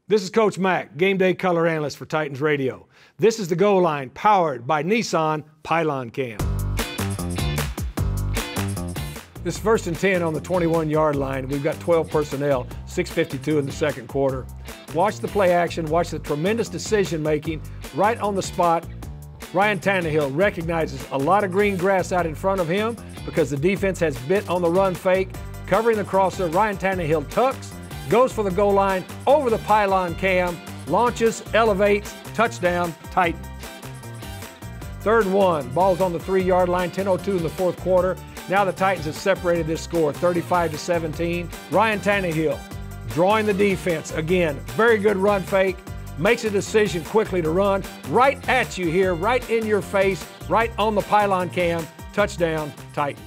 This is Coach Mack, Game Day Color Analyst for Titans Radio. This is the goal line powered by Nissan Pylon Cam. This is 1st and 10 on the 21-yard line. We've got 12 personnel, 6:52 in the second quarter. Watch the play action, watch the tremendous decision making right on the spot. Ryan Tannehill recognizes a lot of green grass out in front of him because the defense has bit on the run fake, covering the crosser. Ryan Tannehill tucks, goes for the goal line, over the pylon cam, launches, elevates, touchdown, Titans. 3rd and 1, ball's on the 3-yard line, 10:02 in the fourth quarter. Now the Titans have separated this score, 35-17. Ryan Tannehill drawing the defense. Again, very good run fake, makes a decision quickly to run, right at you here, right in your face, right on the pylon cam, touchdown, Titans.